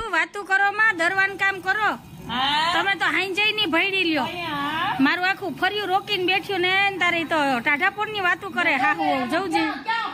શું વાતું કરો માં દરવાન કામ કરો તમે તો હાઈ જઈને ભયડી લ્યો મારું આખું ફર્યું રોકીને બેઠ્યું ને તારી તો ટાઢાપોર ની વાતું કરે હાહુ જવું છે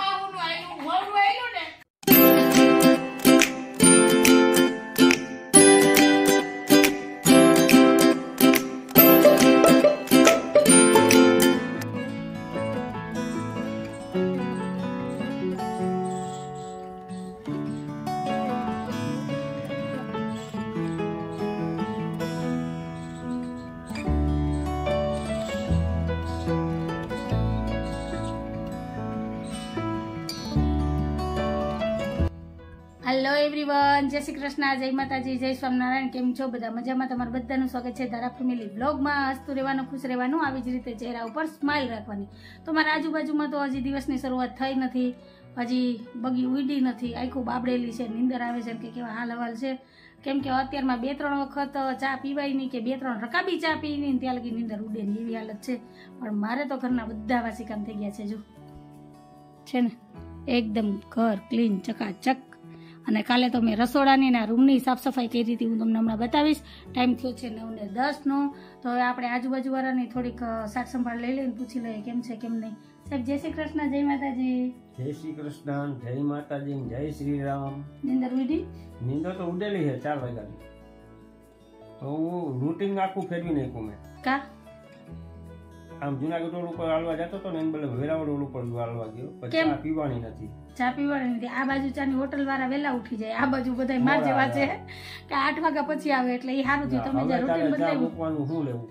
હેલો એવરીવન, જય શ્રી કૃષ્ણ, જય માતાજી, જય સ્વામિનારાયણ. કેમ છો બધા? મજામાં? તમારું બધાનું સ્વાગત છે ધારા ફેમિલી બ્લોગમાં. હસતું રહેવાનું, ખુશ રહેવાનું, આવી જ રીતે ચહેરા ઉપર સ્માઇલ રાખવાની. તો મારા આજુબાજુમાં તો હજી દિવસની શરૂઆત થઈ નથી, હજી બગી ઉડી નથી, આખું બાબડેલી છે, નીંદર આવે છે કે કેવા હાલ હવાલ છે. કેમ કે અત્યારમાં 2-3 વખત ચા પીવાય નહીં કે 2-3 રકાબી ચા પી નહીં ત્યાં લગી નીંદર ઉડે ને એવી હાલત છે. પણ મારે તો ઘરના બધા વાસી કામ થઈ ગયા છે, જો છે ને એકદમ ઘર ક્લીન ચકાચક. અને કાલે તો મેં રસોડાની ના રૂમની સાફ સફાઈ કરી હતી, હું તમને હમણાં બતાવીશ. ટાઈમ થયો છે 9:10નો. તો હવે આપણે આજુબાજુવાળાની થોડીક સાર સંભાળ લઈ લઈને પૂછી લઈએ કેમ છે કેમ નહીં. સાહેબ જય શ્રી કૃષ્ણ, જય માતાજી. જય શ્રી કૃષ્ણ, જય માતાજી, જય શ્રી રામ. નીંદર ઉડી? નીંદર તો ઉડેલી છે 4 વાગ્યાની. તો હું રૂટીન આખું ફેરવી નાખ્યું મેં. કા આમ જુનાગઢ રોડ ઉપર હાલવા જતો હતો ને એમ બદલે વેરાવળ રોડ ઉપર હાલવા ગયો. પછી ચા પીવાની નથી. ચા પીવાની નથી. આ બાજુ ચાની હોટલ વાળા વેલા ઉઠી જાય, આ બાજુ બધા માર જેવા છે કે 8 વાગ્યા પછી આવે, એટલે એ સારું થયું. તમે જે રૂટીન બદલાવ્યું. હું લેવું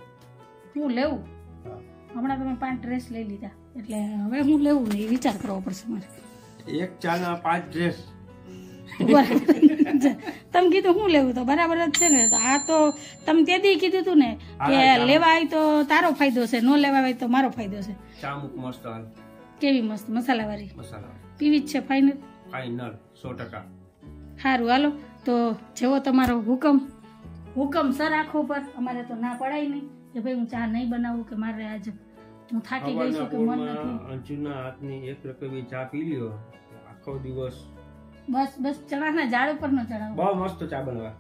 હમણાં તમે 5 ડ્રેસ લઈ લીધા, એટલે હવે હું લેવું નહીં વિચાર કરવો પડશે મારે. એક ચાના 5 ડ્રેસ તમે કીધું હું લેવું તો બરાબર જ છે ને. તો આ તો તમે તેથી કીધું તું ને કે લેવાય તો તારો ફાયદો છે, નો લેવાય તો મારો ફાયદો છે. ચા મુક મસ્ત હાલ, કેવી મસ્ત મસાલા વાળી પીવી જ છે. ફાઇનલ 100%. સારું હાલો, તો જેવો તમારો હુકમ સર આખો પર. અમારે તો ના પડાય નહીં કે ભાઈ હું ચા નહીં બનાવું કે મારે આજ હું થાકી ગઈ છું કે મન નથી. અંજુના હાથની એક રકમી ચા પી લ્યો આખો દિવસ. બસ ચણાના ઝાડ ઉપર નો ચડાવો. બહુ મસ્ત ચા બનાવે.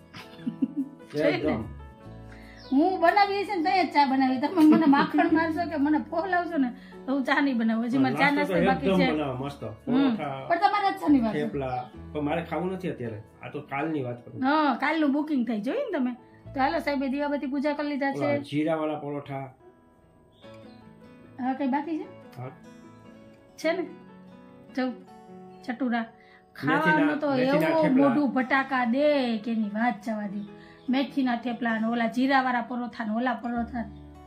હું બનાવી છે ને તો ચા બનાવી. તમે મને માખણ મારશો કે મને ફોલાવશો ને તો હું ચા નહીં બનાવું. હજી મારે ચા નાસ્તો બાકી છે. મસ્ત પણ તમારે જ ની વાત થેપલા પણ મારે ખાવું નથી અત્યારે. આ તો કાલની વાત કરું. હા, કાલનું બુકિંગ થઈ જોયું ને તમે. તો હાલો સાહેબે દીવાબત્તી પૂજા કરી લીધા છે. જીરા વાળા પરોઠા હા કઈ બાકી છે ને? જો ચટુરા ખાવાનું તો એવું મોઢું ભટાકા દે કે એની વાત જવા દે. મેથીના થેપલા ને ઓલા જીરા વાળા પરોઠા ને ઓલા પરોઠા.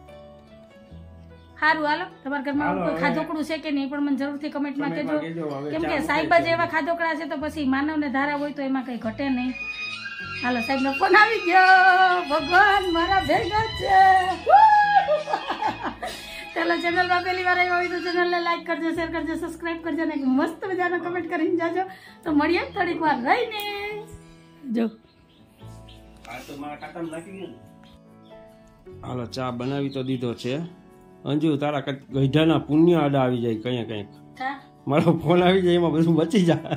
સારું હાલો, તમારા ઘરમાં કોઈ ખાધોકડું છે કે નહીં પણ મને જરૂરથી કમેન્ટમાં કહેજો. કેમ કે સાહેબ જ એવા ખાધોકડા છે તો પછી માનવને ધારા હોય તો એમાં કઈ ઘટે નહીં. હાલો સાહેબ નો ફોન આવી ગયો. ભગવાન મારા ભેગા છે. ચાલો, ચેનલમાં પહેલી વાર આવ્યા હોય તો ચેનલને લાઈક કરજો, શેર કરજો, સબસ્ક્રાઇબ કરજો ને મસ્ત મજાનો કમેન્ટ કરીને જાજો. તો મળીએ થોડીક વાર રહીને. જો હાલો ચા બનાવી તો દીધો છે. અંજુ તારા ગઈઢાના પુણ્ય આડા આવી જાય કઈ કઈક. મારો ફોન આવી જાય એમાં બધું બચી જાય.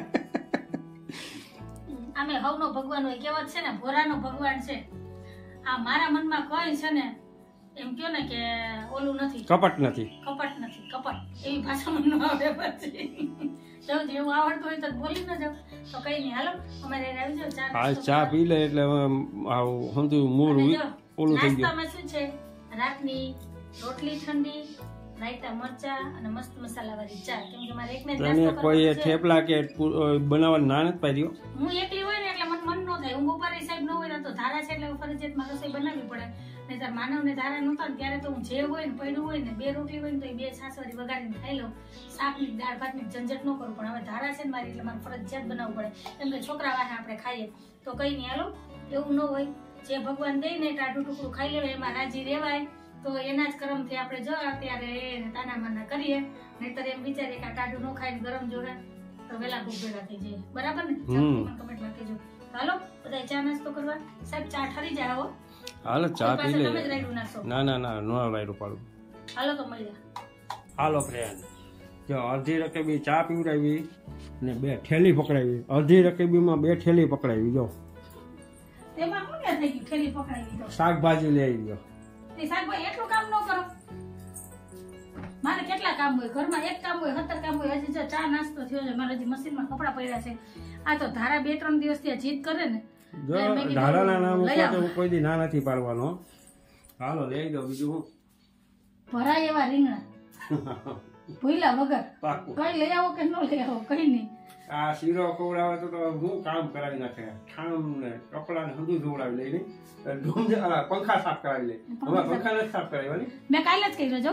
આમે હવનો ભગવાન હોય, કહેવત છે ને ભોરાનો ભગવાન છે. આ મારા મનમાં કઈ છે ને એમ કયો ને કે ઓલું નથી, કપટ નથી. એવી ભાષામાં ન આવે. પછી જો જેવું આવડતું હોય તો બોલી ન જાવ તો કઈ નહીં. હાલો અમારે આવી જાવ. ચા પી લે એટલે સમજુ મૂળ ઓલું થઈ ગયું. નાસ્તામાં શું છે? રાતની રોટલી ઠંડી, રાયતા મરચા અને મસ્ત મસાલા વાળી ચા. કેમ કે મારે એકને જ નાસ્તો કરવાનો છે. કોઈ થેપલા કે બનાવવાનું ના નથી પાડ્યો. હું એકલી હોય ને એટલે મન ન થાય. હું બપોરે સાહેબ ન હોય તો ધારા છે એટલે ફરજિયાત મારે રસોઈ બનાવવી પડે. નહીતર માનવ ને ધારા નહોતા ને ત્યારે તો હું જે હોય ને પડ્યું હોય ને 2 રોટલી હોય ને તો 2 છાસવાળી વગાડીને ખાઈ લઉં. શાકની દાળ ભાતની ઝંઝટ ન કરું. પણ હવે ધારા છે ને મારી એટલે મારે ફરજિયાત બનાવવું પડે. કેમ કે છોકરા વાહે આપણે ખાઈએ તો કઈ નહીં. હાલો, એવું ન હોય. જે ભગવાન દઈ ને ટાઢું ટુકડું ખાઈ લેવાય એમાં રાજી રહેવાય. તો એના જ કર્મથી આપણે જો અત્યારે તાના માના કરીએ. નહીતર એમ વિચારીએ કે આ ટાઢું ન ખાઈને ગરમ જોડે તો વેલા ભૂખ ભેગા થઈ જાય. બરાબર ને? કમેન્ટમાં કહેજો. હાલો બધા ચા નાસ્તો કરવા. સાહેબ ચા ઠરી જાય. હો હાલો ચા પી લે. ના ના નો રાયડું પાડું. હાલો તો મળીએ. હાલો ફ્રેન્ડ, જો અડધી રકેબી ચા પીવડાવી ને 2 ઠેલી પકડાવી. અડધી રકેબીમાં 2 ઠેલી પકડાવી. જો તેમાં શું ને થઈ ગયું ઠેલી પકડાવી તો શાકભાજી લઈ આવી. ગયો તે શાકભાજી એટલું કામ ન કરો. મારે કેટલા કામ હોય ઘરમાં? એક કામ હોય 17 કામ હોય. હજી જો ચા નાસ્તો થયો છે, મારે હજી મશીનમાં કપડા પડ્યા છે. આ તો ધારા 2-3 દિવસ ત્યાં જીદ કરે ને. જો ધારાના નામ ઉપર તો કોઈ દી ના નથી પાડવાનો. હાલો લઈ દો. બીજું હું ભરાય એવા રીંગણા ભૂલા વગર કઈ લઈ આવો કે ન લઈ આવો કઈ નહીં. આ શીરો ખવડાવે તો હું કામ કરાવી નાખે. ઠામ ને કપડા ને બધું ધોવડાવી લઈ પંખા સાફ કરાવી લે. હવે પંખા નથી સાફ કરાવવાની. મેં કાલે જ કર્યો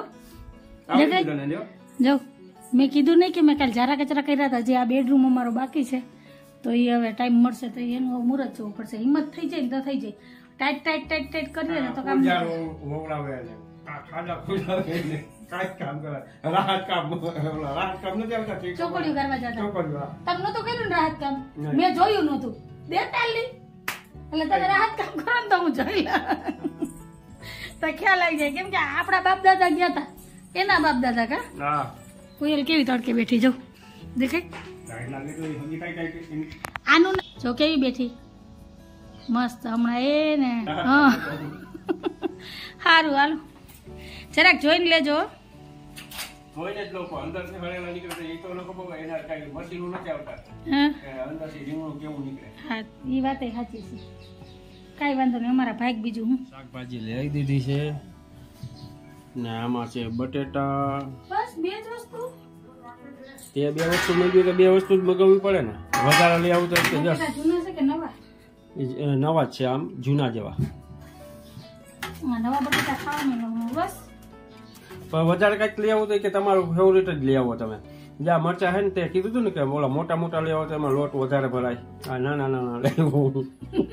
જો મેં કીધું નહીં કે મેં કાલે ઝારા કચરા કર્યા હતા. જે આ બેડરૂમ અમારો બાકી છે તો એ હવે ટાઈમ મળશે તો એનું મુહૂર્ત જોવું પડશે. હિંમત થઈ જાય ને તો થઈ જાય. ટાઈટ કરીએ ને તો કામ વવડાવે ને ખાડા ખુલાવે ને કાઈ કામ કરે. રાહત કામ નથી આવતા. ચોકડીઓ કરવા જતા તમે નતું કર્યું ને રાહત કામ? મેં જોયું નતું 42 એટલે તમે રાહત કામ કરો ને તો હું જોઈ લા તો ખ્યાલ આવી જાય. કેમ કે આપણા બાપ દાદા ગયા હતા એના બાપ દાદા કા કોયલ કેવી તડકે બેઠી જો દેખાય. આનું જો કેવી બેઠી મસ્ત હમણાં એ ને હા સારું હાલો જરાક જોઈને લેજો. જોઈને જ લોકો અંદર થી હળેલા નીકળે એ તો લોકો બહુ એના કઈ મશીનો નથી આવતા. અંદર થી રીંગણું કેવું નીકળે. હા એ વાત સાચી છે. કાઈ વાંધો નહીં અમારા ભાગ. બીજું હું શાકભાજી લઈ દીધી છે ને આમાં છે બટેટા. બસ 2 જ વસ્તુ. તે 2 વસ્તુ મળી તો 2 વસ્તુ જ મગાવવી પડે ને. વધારે લઈ આવું તો જૂના છે કે નવા? નવા જ છે આમ જૂના જેવા. નવા બટેટા ખાવાનું બસ. પણ વધારે કઈક લઈ આવું તો કે તમારું ફેવરેટ જ લઈ આવો તમે. જ્યાં મરચા છે ને તે કીધું હતું ને કે ઓલા મોટા મોટા લઈ આવો તો એમાં લોટ વધારે ભરાય. આ નાના નાના લેવું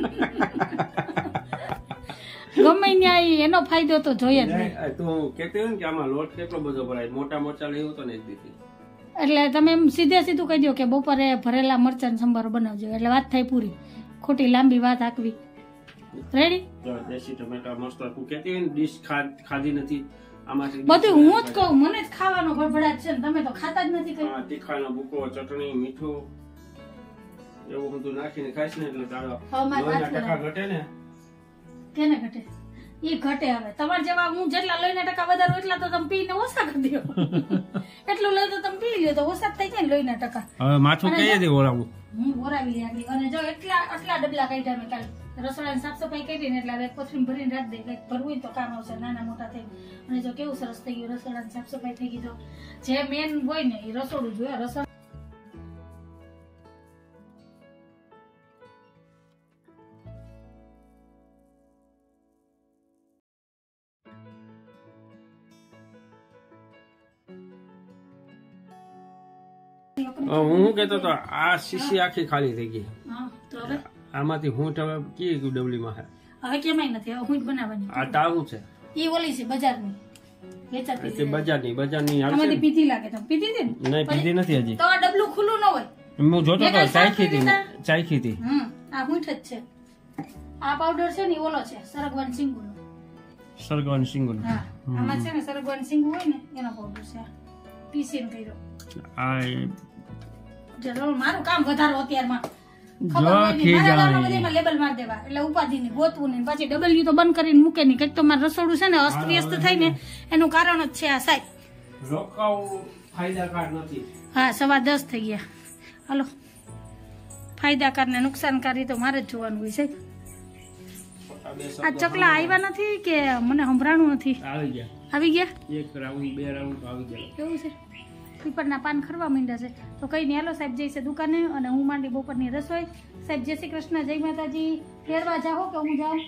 ગમે ત્યાં એનો ફાયદો તો જોઈએ જ નહીં. તું કેતી હોય ને કે આમાં લોટ કેટલો બધો ભરાય. મોટા મરચા લઈ તો નહીં દીધી એટલે તમે એમ સીધું કહી દો કે બપોરે ભરેલા મરચાં સંભારો બનાવજો એટલે વાત થાય પૂરી. ખોટી લાંબી વાત આકવી. રેડી? દેશી ટમેટા મસ્ત. તું કેતી હોય ને ડીશ ખાધી નથી. બધું હું જ કહું. મને જ ખાવાનો ભડભડાટ છે ને તમે તો ખાતા જ નથી. કઈ તીખાનો ભૂકો, ચટણી, મીઠું એવું બધું નાખીને ખાઈશ ને એટલે તારો ટકા ઘટે ને. કેને ઘટે? ઈ ઘટે. હવે તમારે જેવા હું જેટલા લોહીના ટકા વધારો એટલા તો તમે પીને ઓછા કરી દો. એટલું લઈ તો તમે પી લ્યો તો ઓછા થઈ જાય ને લોહીના ટકા. હવે માથું કઈ દે ઓરાવું. હું ઓરાવી લે આગળ. અને જો આટલા ડબલા કાઢ્યા મેં કાલે રસોડાની સાફ સફાઈ કરીને એટલે હવે કોથરીમ ભરીને રાખ દે. કઈક ભરવું તો કામ આવશે નાના મોટા થઈ. અને જો કેવું સરસ થઈ ગયું રસોડાની સાફ સફાઈ થઈ ગઈ. તો જે મેન હોય ને એ રસોડું જોઈએ. રસોડું હું કેતો તો આ શીશી આખી ખાલી થઈ ગઈ. તો હવે આમાંથી હું હવે કી ડબલીમાં છે. હવે કેમાય નથી. હવે હું જ બનાવવાની. આ તાવું છે. ઈ ઓલી છે બજારની વેચાતી છે. બજારની આમાંથી પીધી લાગે. તમે પીધી હતી ને? નહીં પીધી નથી હજી. તો આ ડબલું ખુલ્લું ન હોય. હું જોતો તો ચાખી હતી. આ મૂઠ જ છે. આ પાવડર છે ને ઓલો છે સરગવાનું સિંગુનો. સરગવાનું સિંગુનો. હા આમાં છે ને સરગવાનું સિંગુ હોય ને એનો પાવડર છે. પીસીને કર્યો. આ જરૂર મારું કામ વધારો અત્યારમાં. લેબલ માર દેવા એટલે ઉપાધિ ને ગોતવું ને પછી ડબલ્યુ તો બંધ કરીને મૂકે નહીં. કઈક તો મારું રસોડું છે ને અસ્ત વ્યસ્ત થાય ને એનું કારણ જ છે આ સાહેબ. હા 10:15 થઈ ગયા. હાલો ફાયદાકાર ને નુકસાનકારી તો મારે જ જોવાનું હોય છે. આ ચકલા આવ્યા નથી કે મને સંભળાણું નથી? આવી ગયા. એક રાઉન્ડ 2 રાઉન્ડ આવી ગયા. કેવું છે? પીપળના પાન ખરવા માંડ્યા છે. તો કઈ નહીં હાલો સાહેબ જઈશે દુકાને અને હું માંડી બપોરની રસોઈ. સાહેબ જય શ્રી કૃષ્ણ, જય માતાજી. ફેરવા જાઓ કે હું જાઉં?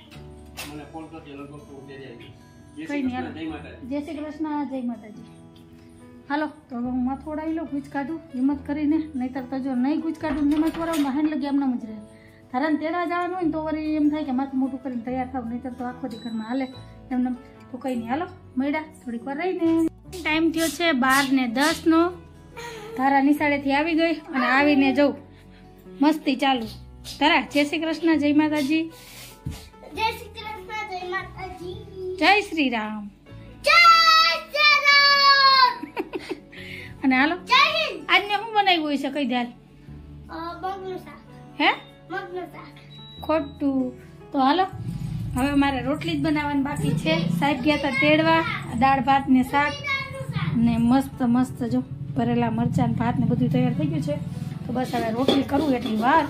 કઈ નહીં હાલો જય શ્રી કૃષ્ણ, જય માતાજી. હાલો તો હવે હું માથું ઓડાવી લઉં. ગુજ કાઢું હિંમત કરીને. નહીતર તો જો નહીં ગુજ કાઢું હિંમત ઓડાવું બહાર લગી એમનામ જ રહે. ધારાને તેડા જવાનું હોય ને તો વળી એમ થાય કે માથું મોટું કરીને તૈયાર થાવ. નહીતર તો આખો દી ઘરમાં હાલે એમને. તો કઈ નહીં હાલો મળ્યા થોડીક વાર રહીને. ટાઈમ થયો છે 12:10 ધારા નિશાળેથી આવી ગઈ અને આવીને જવું મસ્તી ચાલુ. ધારા જય શ્રી કૃષ્ણ, જય માતાજી. જય શ્રી કૃષ્ણ, જય માતાજી. જય શ્રી રામ. જય શ્રી રામ. અને હાલો જય હિન્દ. આજને શું બનાવ્યું હોય છે કઈ દે મગનું શાક. હે મગનું શાક. ખોટું. તો હાલો હવે મારે રોટલી જ બનાવવાની બાકી છે. સાહેબ ગયા હતા તેડવા. દાળ ભાત ને શાક ને મસ્ત મસ્ત જો ભરેલા મરચાં ને ભાત ને બધું તૈયાર થઈ ગયું છે. તો બસ હવે રોટલી કરું એટલી વાર.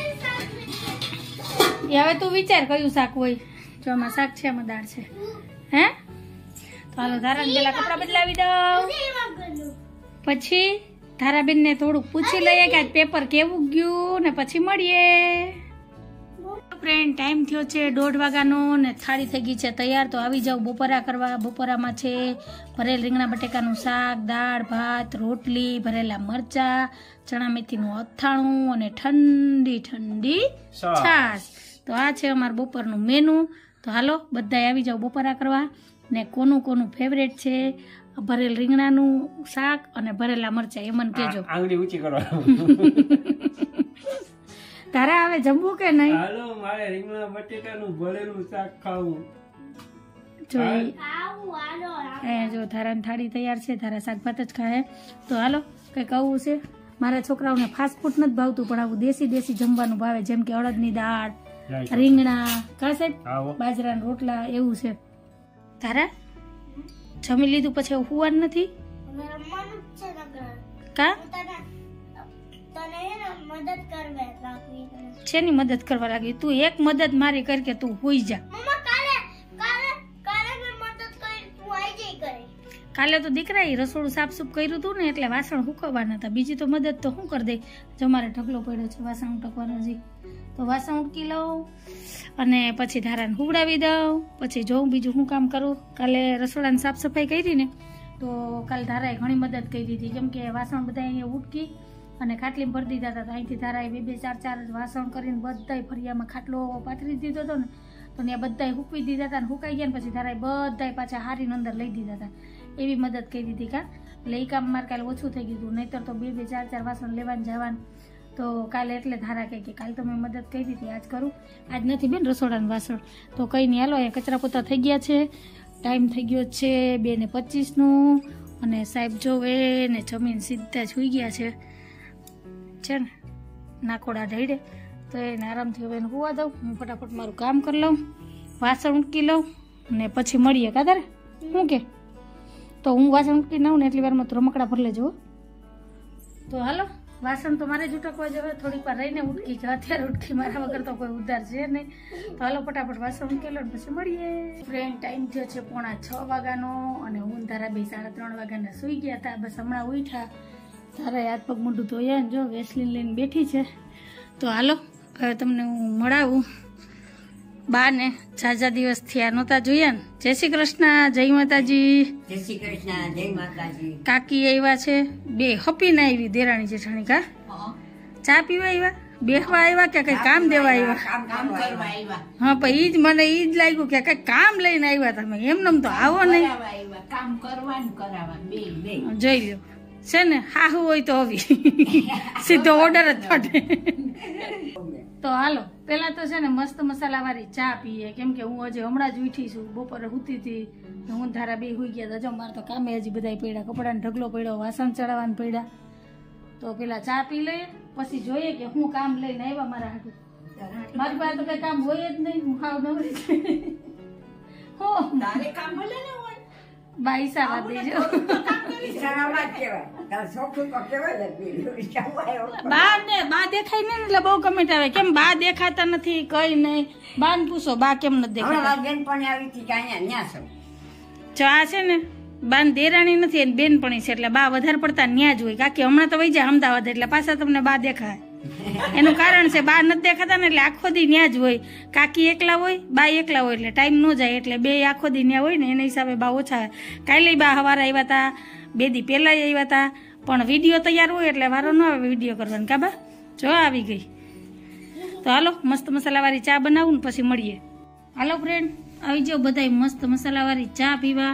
એ હવે તું વિચાર કયું શાક હોય. જો આમાં શાક છે, આમાં દાળ છે. હે તો હાલો ધારાને પેલા કપડાં બદલાવી દઉં. મગનું. પછી ધારાબેન ને થોડુંક પૂછી લઈએ કે આજ પેપર કેવું ગયું ને પછી મળીએ. ફ્રેન્ડ ટાઈમ થયો છે 1:30 વાગ્યાનો ને થાળી થઈ ગઈ છે તૈયાર. તો આવી જાવ બપોરા કરવા. બપોરામાં છે ભરેલ રીંગણા બટેકાનું શાક, દાળ ભાત, રોટલી, ભરેલા મરચા, ચણા મેથીનું અથાણું અને ઠંડી ઠંડી છાશ. તો આ છે અમારું બપોરનું મેનુ. તો હાલો બધા આવી જાવ બપોરા કરવા. ને કોનું કોનું ફેવરેટ છે ભરેલ રીંગણાનું શાક અને ભરેલા મરચા એ મને કહેજો. આંગળી ઊંચી કરો. તારા હવે જમવું કે નહીં? હાલો મારે રીંગણા બટેટાનું ભરેલું શાક ખાવું. જોઈ આવું હાલો. જો ધારાની થાળી તૈયાર છે. ધારા શાક ભાત જ ખાય. તો હાલો કંઈક આવું છે. મારા છોકરાઓને ફાસ્ટ ફૂડ નથી ભાવતું પણ આવું દેશી દેશી જમવાનું ભાવે. જેમ કે અડદની દાળ, રીંગણા, કા સાહેબ બાજરાના રોટલા એવું છે. તારા જમી લીધું પછી હુવાનું નથી રમવાનું જ છે નગર. કા? તને હે ને મદદ કરવા લાગવી. શેની મદદ કરવા લાગી? તું એક મદદ મારી કર કે તું હુઈ જા. મમ્મા કાલે મેં મદદ કરી તું આઈ જઈ કરે. કાલે તો દીકરાએ રસોડું સાફસૂફ કર્યું હતું ને એટલે વાસણ હુકવવાના હતા. બીજી તો મદદ તો શું કરી દે. જો મારે ઢગલો પડ્યો છે વાસણ ઉટકવાનો જી. તો વાસણ ઉટકી લઉં અને પછી ધારાને હુવડાવી દઉં. પછી જોઉં બીજું શું કામ કરું. કાલે રસોડાની સાફ સફાઈ કરી ને તો કાલે ધારાએ ઘણી મદદ કરી દીધી. કેમ કે વાસણ બધા અહીંયા ઉટકી અને ખાટલી ભરી દીધા હતા. તો અહીંથી ધારાએ 2-2, 4-4 જ વાસણ કરીને બધાય ફરિયામાં ખાટલો પાથરી દીધો હતો ને તો ત્યાં બધાય હૂકવી દીધા હતા ને હુકાઈ ગયા ને પછી ધારાએ બધાય પાછા હારીને અંદર લઈ દીધા હતા. એવી મદદ કરી દીધી કા. એટલે એ કામ મારે કાલે ઓછું થઈ ગયું હતું. નહીંતર તો 2-2, 4-4 વાસણ લેવાનું જવાનું. તો કાલે એટલે ધારા કહે કે કાલે તો મેં મદદ કરી દીધી આજ કરું. આજ નથી બેન રસોડાનું વાસણ. તો કંઈ નહીં હાલો અહીંયા કચરા પોતા થઈ ગયા છે. ટાઈમ થઈ ગયો છે 2:25 અને સાહેબ જોવે ને જમીન સીધા જ સુઈ ગયા છે ને નાકોડા ઢળે. તો એને આરામથી હવે એને હોવા દઉં. હું ફટાફટ મારું કામ કરી લઉં, વાસણ ઉટકી લઉં ને પછી મળીએ. કાદારે શું કે? તો હું વાસણ ઉટકી નાઉં ને એટલી વારમાં તો રમકડા ભરી લેજો. તો હાલો વાસણ તો મારે જ ઉટકવા જવે. થોડીક વાર રહીને ઉટકી છે. અત્યારે ઉટકી મારા વગર તો કોઈ ઉધાર છે નહીં. તો હાલો ફટાફટ વાસણ ઉટકી લો ને પછી મળીએ. ફ્રેન્ડ ટાઈમ થયો છે 5:45 વાગ્યાનો અને હું ધારા 3:30 વાગ્યાના સુઈ ગયા હતા. બસ હમણાં ઉઠ્યા. ધારાએ હાથ પગ મોઢું ધોયા ને જો વેસલીન લઈને બેઠી છે. તો હાલો હવે તમને હું મળાવું. બા ને ઝાઝા દિવસ થયા નહોતા જોયા ને. જય શ્રી કૃષ્ણ, જય માતાજી. જય શ્રી કૃષ્ણ, જય માતાજી. કાકી આવ્યા છે 2 હપીને આવી દેરાણી જેઠાણી. કા ચા પીવા આવ્યા, બેહવા આવ્યા કે કઈ કામ દેવા આવ્યા? કામ કરવા આવ્યા. હા પણ ઈ જ મને ઈ જ લાગ્યું કે કઈ કામ લઈને આવ્યા તમે. એમનેમ તો આવો નહીં. કામ કરવાનું કરાવવાનું બે જોઈ લો છે ને. હાહુ હોય તો આવી સીધો ઓર્ડર જ પડે. તો હાલો પેલા તો છે ને મસ્ત મસાલાવાળી ચા પીએ. કેમ કે હું હજી હમણાં જ ઉઠી છું. બપોરે સૂતી હતી હું ધારા 2 હોઈ ગયા. જો મારે તો કામે હજી બધા પડ્યા. કપડાને ઢગલો પડ્યો, વાસણ ચડાવવાને પડ્યા. તો પેલા ચા પી લઈએ પછી જોઈએ કે હું કામ લઈને આવ્યા મારા હાટું. મારી પાસે તો કઈ કામ હોય જ નહીં. હું હાવ નવરી હો. તારે કામ ભલે ને હોય બાઈ સારા દેજો. બા દેખાય નહીં એટલે બહુ કમેન્ટ આવે કેમ બા દેખાતા નથી કઈ નહીં. બા ને પૂછો બા કેમ નથી દેખાતા. ચા છે ને બા ને દેરાણી નથી એની બેનપણી છે એટલે બા વધારે પડતા ન્યા જ હોય. કાકી હમણાં તો વહી જાય અમદાવાદ એટલે પાછા તમને બા દેખાય. એનું કારણ છે બા નથી દેખાતા ને એટલે આખો દી ન્યા જ હોય. કાકી એકલા હોય, બા એકલા હોય એટલે ટાઈમ ન જાય એટલે 2 આખો દી ન્યા હોય ને એના હિસાબે બા ઓછા આવે. કાલે બા સવારે આવ્યા હતા, 2 દી પહેલા આવ્યા હતા પણ વિડીયો તૈયાર હોય એટલે વારો ન આવે વિડીયો કરવાનો. કા બા જો આવી ગઈ. તો હાલો મસ્ત મસાલાવાળી ચા બનાવું ને પછી મળીએ. હાલો ફ્રેન્ડ આવી જાઓ બધા મસ્ત મસાલાવાળી ચા પીવા.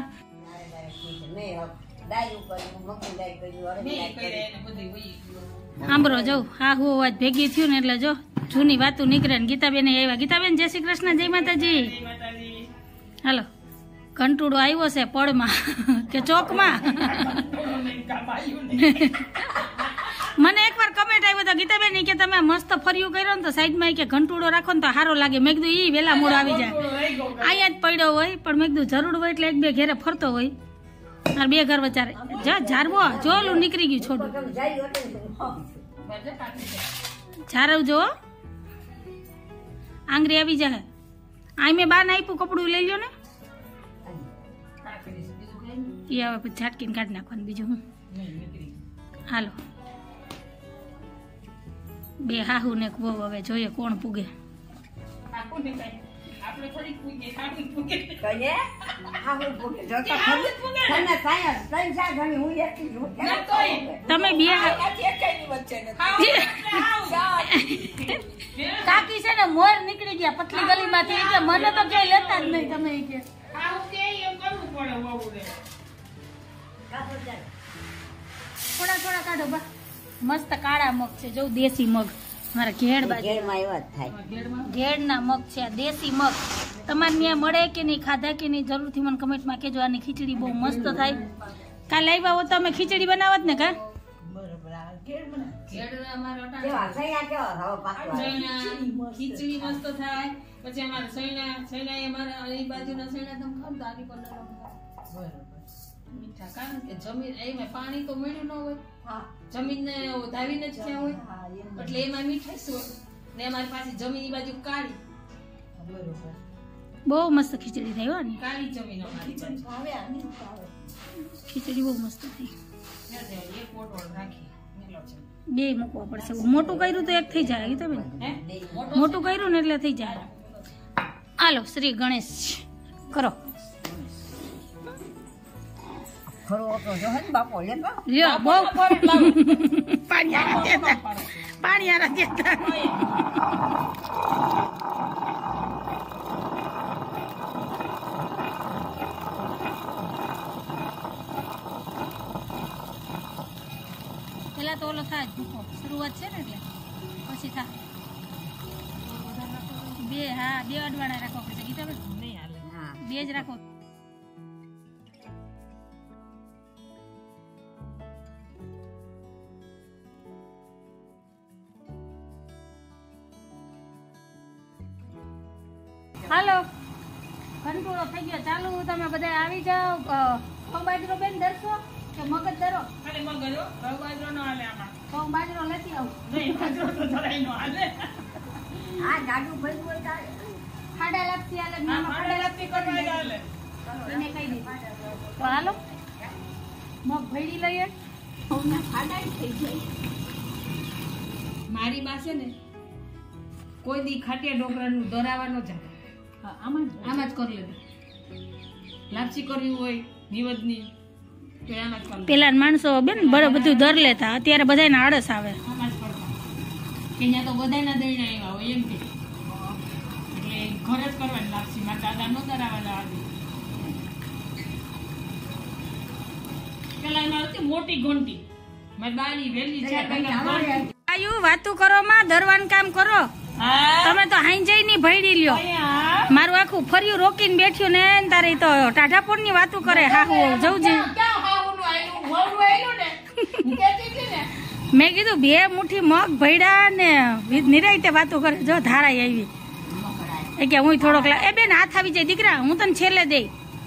સાંભળો જવું હા હું અવાજ ભેગી થયું ને એટલે જો જૂની વાતું નીકળે ને. ગીતાબેન આવ્યા. ગીતાબેન જય શ્રી કૃષ્ણ, જય માતાજી. હાલો કંટુડો આવ્યો છે પડમાં કે ચોકમાં. મને એકવાર કમેન્ટ આવ્યો તો ગીતાબેન ઈ કે તમે મસ્ત ફર્યું કર્યો ને તો સાઈડમાં કે ઘંટુડો રાખો ને તો સારો લાગે. મેં કીધું ઈ વેલા મોડ આવી જાય, અહીંયા જ પડ્યો હોય. પણ મેં કીધું જરૂર હોય એટલે એક બે ઘેરે ફરતો હોય. આ બે ઘર વચારે ઝારવો જો ઓલું નીકળી ગયું છોડું. ઝારવ જો આંગળી આવી જાય. આ મેં બાને આપ્યું કપડું લઈ લ્યો ને. એ હવે પછી ઝાટકીને કાઢી નાખવાનું. બીજું હું હાલો બે હાહુ ને વહુ હવે જોઈએ કોણ પૂગે. તમે બે કાકી છે ને મોર નીકળી ગયા પતલી ગલીમાંથી કે મને તો ક્યાંય લેતા જ નહીં. તમે કે થોડા થોડા કાઢો બા. મસ્ત કાળા મગ છે જો દેશી મગ. મારા ઘેડ બાજુ ઘેડના મગ છે આ દેશી મગ. તમારે ત્યાં મળે કે નહીં, ખાધા કે નહીં, જરૂરથી મને કમેન્ટમાં કહેજો. આની ખીચડી બહુ મસ્ત થાય. કાલે આવ્યા હો તો અમે ખીચડી બનાવત ને કા ખીચડી મસ્ત થાય. પછી અમારે સૈણા અમારા એ બાજુના સૈણા તમે ખાવ તો આની પર મીઠા કારણ કે જમીન એમાં પાણી તો મળ્યું ન હોય, જમીનને ધાવીને જ ક્યાં હોય એટલે એમાં મીઠાશ હોય ને અમારી પાસે જમીન બાજુ કાળી. બહુ મસ્ત ખીચડી થઈ હોય ને કાળી જમીન અમારી બાજુ. ખીચડી બહુ મસ્ત થઈ. એક પોટોળ રાખી બે મૂકવા પડશે. મોટું કર્યું તો એક થઈ જાય તો મોટું કર્યું ને એટલે થઈ જાય. હાલો શ્રી ગણેશ કરો. લ્યો બહુ પાણી દેતા પેલા તો ઓલો થાય શરૂઆત છે ને એટલે પછી થાય બે. હા બે અડવાણા રાખવા પડશે ગીતાબેન. નહીં હાલે બે જ રાખો. હાલો ઘંટોળો થઈ ગયો ચાલુ. તમે બધા આવી જાઓ. ઘઉં બાજરો બેન ધરશો કે મગજ ધરો? ખાલી મગજ હો, ઘઉં બાજરો નો હાલે આમાં. ઘઉં બાજરો લેતી આવું. નહીં બાજરો તો જરાય નો હાલે. આ ગાડું ભરી હોય તારે ખાડા લાગતી હાલે. ખાડા લાગતી કરવા હાલે એને કઈ દે તો હાલો મગ ભરી લઈએ. ઘઉંના ખાડા થઈ જાય. મારી પાસે ને કોઈ દી ખાટિયા ઢોકળાનું દરાવાનો જ આમાં જ કરી લેવું. લાપસી કરવી હોય નિવદની તો આમાં જ કરવું. પેલા માણસો બેન બધું દર લેતા, અત્યારે બધાને આળસ આવે. આમાં જ કરતા કે અહીંયા તો બધાના દઈને આવ્યા હોય એમ કે એટલે ઘરે જ કરવાની લાપસી. મારા દાદા નો દરાવાના આવી. પેલા એમાં હતી મોટી ઘંટી. મારી બાની વેલી છે. આયુ વાતું કરો માં દરવાનું કામ કરો. તમે તો હાંજઈ ની ભયડી લ્યો. મારું આખું ફર્યું રોકીને બેઠ્યું ને તારે તો ટાઢાપુર ની વાતું કરે. હાહુ જવું છે. મેં કીધું બે મુઠ્ઠી મગ ભયડા ને નિરાયતે વાતું કરે. જો ધારાઈ આવી એ કે હું થોડોક એ બેન હાથ આવી જાય દીકરા હું તને છેલ્લે દઈ.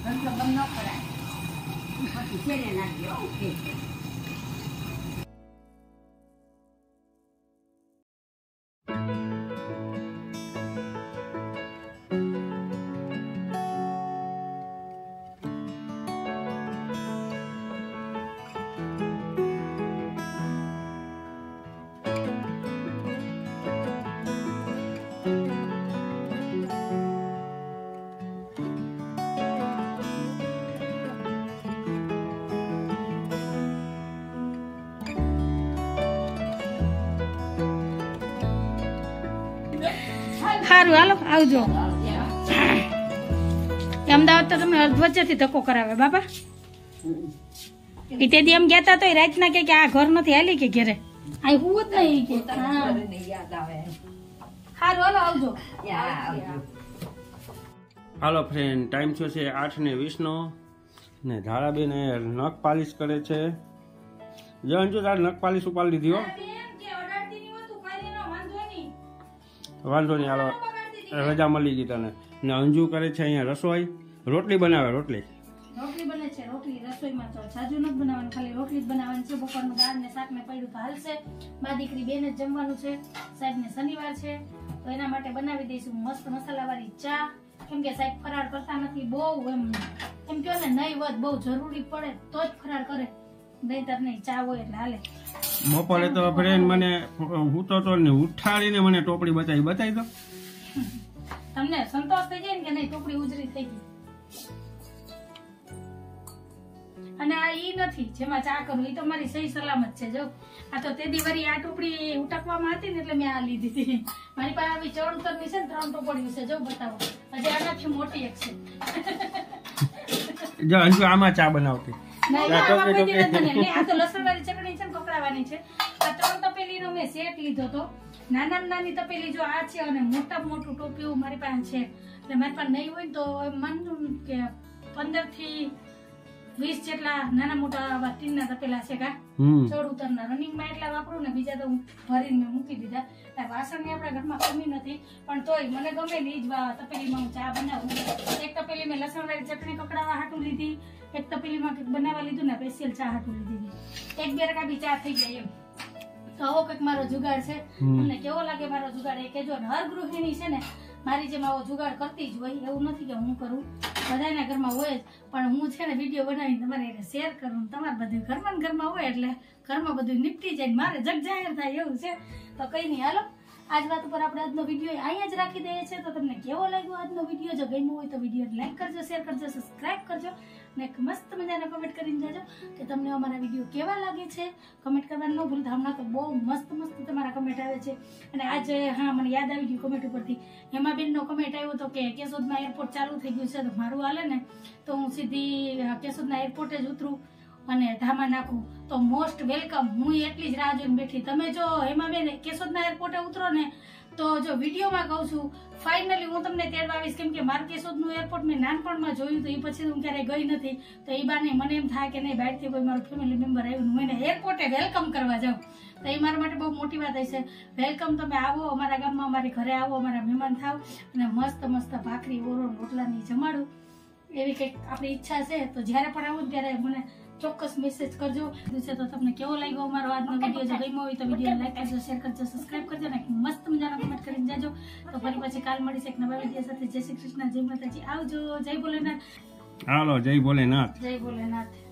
સારું હાલો આવજો. અમદાવાદ તો તમને અર્ધ વચ્ચેથી ધક્કો કરાવે બાપા. એ તેથી એમ કહેતા તો રાતના કે આ ઘર નથી હાલી કે ઘેરે આ હું જ નહીં કે. સારું હાલો આવજો. હાલો ફ્રેન્ડ ટાઈમ થયો છે 8:20 ને ધારાબેન નખ પાલિશ કરે છે. જો અંજુ તારે નખ પાલીસ ઉપાડી લીધી હો. વાંધો નહીં, હાલો રજા મળી ગઈ તને. ને અંજુ કરે છે અહીંયા રસોઈ, રોટલી બનાવે. રોટલી બને છે. રોટલી રસોઈમાં તો જાજુ નથી બનાવવાની, ખાલી રોટલી જ બનાવવાની છે. બપોરનું દાળ ને શાક ને પડ્યું તો હાલશે. મા દીકરી બેને જ જમવાનું છે. સાહેબ ને શનિવાર છે તો એના માટે બનાવી દઈશું મસ્ત મસાલાવાળી ચા. કેમ કે સાહેબ ફરાળ કરતા નથી બહુ, એમ કહો ને નહીં વધ બહુ જરૂરી પડે તો જ ફરાળ કરે, નહીંતર નહીં. ચા હોય એટલે હાલે. બપોરે તો ફ્રેન્ડ મને હું તો ને ઉઠાડીને મને ટોપડી બતાવી દો. તમને સંતોષ થઈ જાય ને કે નહીં ટોપડી ઉજરી થઈ ગઈ. અને આ ઈ નથી જેમાં ચા કરું, ઈ તો મારી સહી સલામત છે. જો આ તો તે દિવરી આ ટોપડી ઉટકવામાં હતી ને એટલે મેં આ લીધી હતી. મારી પાસે આવી ચડ ઉતરની છે ને 3 ટોપડીઓ છે. જો બતાવો, હજી આનાથી મોટી એક છે. જો અંજુ આમાં ચા બનાવતી. નહીં, આમાં કોઈ દિવસ બને નહીં. આ તો લસણવાળી ચટણી છે ને કકડાવાની છે. આ 3 તપેલીનો મેં સેટ લીધો તો. નાનામાં નાની તપેલી જો આ છે અને મોટામાં મોટું ટોપિયું મારી પાસે છે. એટલે મારી પાસે નહીં હોય ને તો માનું કે 15 થી 20 જેટલા નાના મોટા આવા ટીનના તપેલા છે. કા ચડ ઉતરના રનિંગમાં એટલા વાપરું ને, બીજા તો હું ભરીને મૂકી દીધા. વાસણની આપણા ઘરમાં કમી નથી, પણ તોય મને ગમે ને જ તપેલીમાં હું ચા બનાવું. એક તપેલી મેં લસણવાળી ચટણી કકડાવા હાટું લીધી, એક તપેલીમાં કંઈક બનાવવા લીધું ને સ્પેશિયલ ચા હાટું લીધી. 1-2 રકા બી ચા થઈ જાય એમ. તો આવો કંઈક મારો જુગાડ છે. તમને કેવો લાગે મારો જુગાડ એ કહેજો. ને હર ગૃહિણી છે ને મારી જેમ આવો જુગાડ કરતી જ હોય, એવું નથી કે હું કરું, બધાના ઘરમાં હોય જ. પણ હું છે ને વિડીયો બનાવીને તમારે એને શેર કરું. તમારે બધું ઘરમાં હોય એટલે ઘરમાં બધું નિપટી જાય, મારે જગ જાહેર થાય એવું છે. તો કઈ નહીં, હાલો આજ વાત ઉપર આપણે આજનો વિડીયો અહીંયા જ રાખી દઈએ છીએ. તો તમને કેવો લાગ્યો આજનો વિડીયો? જો ગમ્યો હોય તો વિડીયો લાઈક કરજો, શેર કરજો, સબસ્ક્રાઇબ કરજો ને મસ્ત મજાના કમેન્ટ કરીને જાજો કે તમને અમારા વિડીયો કેવા લાગે છે. કમેન્ટ કરવાનું ન ભૂલતા. હમણાં તો બહુ મસ્ત તમારા કમેન્ટ આવે છે. અને આજે હા મને યાદ આવી ગયું કમેન્ટ ઉપરથી, હેમાબેનનો કમેન્ટ આવ્યો હતો કે કેશોદમાં એરપોર્ટ ચાલુ થઈ ગયું છે તો મારું હાલે ને તો હું સીધી કેશોદના એરપોર્ટે જ ઉતરું અને ધામા નાખું તો મોસ્ટ વેલકમ. હું એટલી જ રાહ જોઈને બેઠી. તમે જો હેમાબેન કેશોદના એરપોર્ટે ઉતરો ને તો જો વિડીયોમાં કહું છું ફાઇનલી હું તમને તેડવા આવીશ. કેમ કે મારું કેશોદનું એરપોર્ટ મેં નાનપણમાં જોયું તો એ પછી હું ક્યારેય ગઈ નથી. તો એ બાને મને એમ થાય કે નહીં બહારથી કોઈ મારું ફેમિલી મેમ્બર આવ્યું, હું એને એરપોર્ટે વેલકમ કરવા જાઉં તો એ મારા માટે બહુ મોટી વાત હશે. વેલકમ, તમે આવો અમારા ગામમાં, અમારી ઘરે આવો, અમારા મહેમાન થાવ અને મસ્ત ભાખરી ઓરો રોટલાની જમાડું. એવી કંઈક આપણી ઈચ્છા છે. તો જ્યારે પણ આવું ત્યારે મને ચોક્કસ મેસેજ કરજો. તો તમને કેવો લાગ્યો અમારો આજનો વિડીયો? જો ગમ્યો હોય તો વિડીયો લાઈક કરજો, શેર કરજો, સબસ્ક્રાઇબ કરજો ને મસ્ત મજાનો કમેન્ટ કરીને જાજો. તો ફરી પછી કાલ મળીશ એક નવા વિડીયો સાથે. જય શ્રી કૃષ્ણ, જય માતાજી, આવજો. જય ભોલેનાથ. હાલો, જય ભોલેનાથ. જય ભોલેનાથ.